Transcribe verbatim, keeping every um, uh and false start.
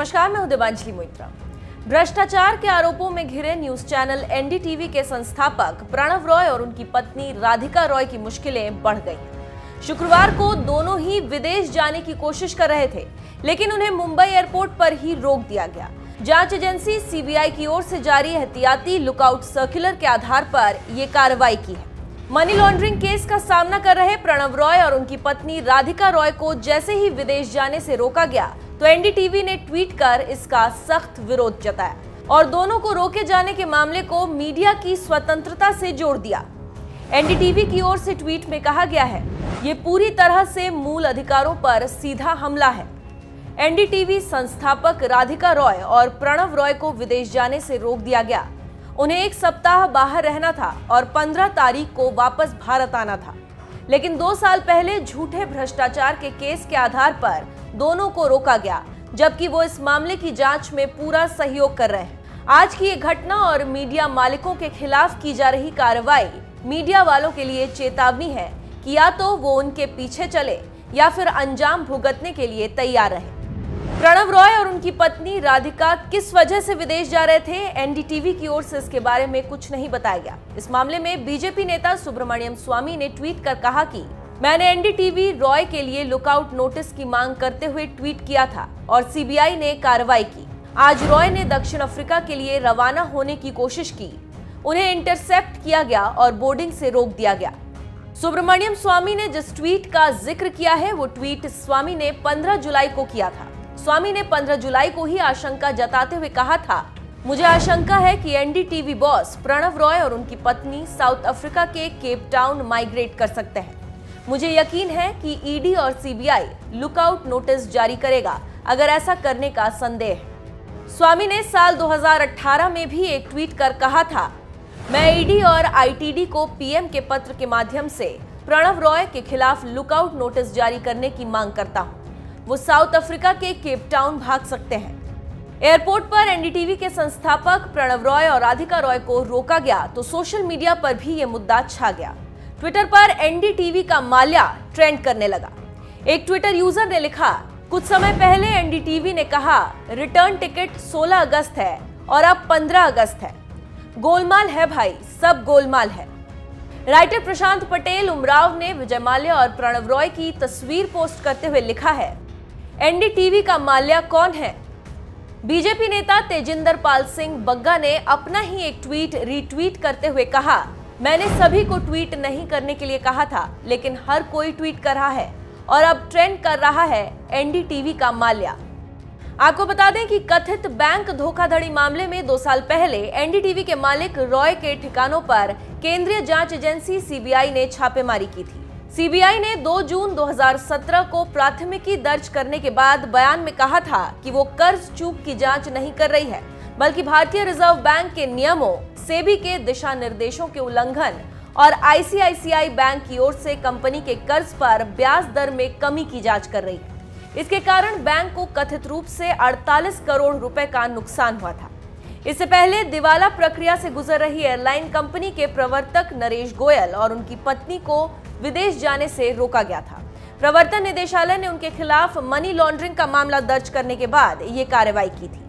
नमस्कार, मैं हूं देवांजलि मोइत्रा। भ्रष्टाचार के आरोपों में घिरे न्यूज चैनल एनडीटीवी के संस्थापक प्रणव रॉय और उनकी पत्नी राधिका रॉय की मुश्किलें बढ़ गईं। शुक्रवार को दोनों ही विदेश जाने की कोशिश कर रहे थे, लेकिन उन्हें मुंबई एयरपोर्ट पर ही रोक दिया गया। जांच एजेंसी सीबीआई की ओर से जारी एहतियाती लुकआउट सर्कुलर के आधार पर यह कार्रवाई की है। मनी लॉन्ड्रिंग केस का सामना कर रहे प्रणव रॉय और उनकी पत्नी राधिका रॉय को जैसे ही विदेश जाने से रोका गया तो एनडीटीवी ने ट्वीट कर इसका सख्त विरोध जताया और दोनों को रोके जाने के मामले को मीडिया की स्वतंत्रता से जोड़ दिया। एनडीटीवी की ओर से ट्वीट में कहा गया है, ये पूरी तरह से मूल अधिकारों पर सीधा हमला है। एनडीटीवी संस्थापक राधिका रॉय और प्रणव रॉय को विदेश जाने से रोक दिया गया। उन्हें एक सप्ताह बाहर रहना था और पंद्रह तारीख को वापस भारत आना था, लेकिन दो साल पहले झूठे भ्रष्टाचार के केस के आधार पर दोनों को रोका गया, जबकि वो इस मामले की जांच में पूरा सहयोग कर रहे हैं। आज की ये घटना और मीडिया मालिकों के खिलाफ की जा रही कार्रवाई मीडिया वालों के लिए चेतावनी है कि या तो वो उनके पीछे चले या फिर अंजाम भुगतने के लिए तैयार रहे। प्रणव रॉय और उनकी पत्नी राधिका किस वजह से विदेश जा रहे थे, एनडीटीवी की ओर से इसके बारे में कुछ नहीं बताया गया। इस मामले में बीजेपी नेता सुब्रमण्यम स्वामी ने ट्वीट कर कहा कि मैंने एनडीटीवी रॉय के लिए लुकआउट नोटिस की मांग करते हुए ट्वीट किया था और सीबीआई ने कार्रवाई की। आज रॉय ने दक्षिण अफ्रीका के लिए रवाना होने की कोशिश की, उन्हें इंटरसेप्ट किया गया और बोर्डिंग से रोक दिया गया। सुब्रमण्यम स्वामी ने जिस ट्वीट का जिक्र किया है वो ट्वीट स्वामी ने पंद्रह जुलाई को किया था। स्वामी ने पंद्रह जुलाई को ही आशंका जताते हुए कहा था, मुझे आशंका है कि एनडीटीवी बॉस प्रणव रॉय और उनकी पत्नी साउथ अफ्रीका के केप टाउन माइग्रेट कर सकते हैं। मुझे यकीन है कि ईडी और सीबीआई लुकआउट नोटिस जारी करेगा अगर ऐसा करने का संदेह है। स्वामी ने साल दो हज़ार अठारह में भी एक ट्वीट कर कहा था, मैं ईडी और आईटीडी को पीएम के पत्र के माध्यम से प्रणव रॉय के खिलाफ लुकआउट नोटिस जारी करने की मांग करता हूं। वो साउथ अफ्रीका के केप टाउन भाग सकते हैं। एयरपोर्ट पर एनडीटीवी के संस्थापक प्रणव रॉय और राधिका रॉय को रोका गया तो सोशल मीडिया पर भी ये मुद्दा छा गया। ट्विटर पर एनडीटीवी का माल्या ट्रेंड करने लगा। एक ट्विटर यूजर ने लिखा, कुछ समय पहले एनडीटीवी ने कहा रिटर्न टिकट सोलह अगस्त है और अब पंद्रह अगस्त है। गोलमाल है भाई, सब गोलमाल है। राइटर प्रशांत पटेल उमराव ने विजय माल्या और प्रणव रॉय की तस्वीर पोस्ट करते हुए लिखा है, एनडीटीवी का माल्या कौन है? बीजेपी नेता तेजिंदर पाल सिंह बग्गा ने अपना ही एक ट्वीट रीट्वीट करते हुए कहा, मैंने सभी को ट्वीट नहीं करने के लिए कहा था, लेकिन हर कोई ट्वीट कर रहा है और अब ट्रेंड कर रहा है एनडीटीवी का माल्या। आपको बता दें कि कथित बैंक धोखाधड़ी मामले में दो साल पहले एनडीटीवी के मालिक रॉय के ठिकानों पर केंद्रीय जांच एजेंसी सीबीआई ने छापेमारी की थी। सीबीआई ने दो जून दो हज़ार सत्रह को प्राथमिकी दर्ज करने के बाद बयान में कहा था कि वो कर्ज चूक की जांच नहीं कर रही है, बल्कि भारतीय रिजर्व बैंक के नियमों, सेबी के दिशा निर्देशों के उल्लंघन और आईसीआईसीआई बैंक की ओर से कंपनी के कर्ज पर ब्याज दर में कमी की जांच कर रही है। इसके कारण बैंक को कथित रूप से अड़तालीस करोड़ रुपए का नुकसान हुआ था। इससे पहले दिवाला प्रक्रिया से गुजर रही एयरलाइन कंपनी के प्रवर्तक नरेश गोयल और उनकी पत्नी को विदेश जाने से रोका गया था। प्रवर्तन निदेशालय ने उनके खिलाफ मनी लॉन्ड्रिंग का मामला दर्ज करने के बाद ये कार्रवाई की थी।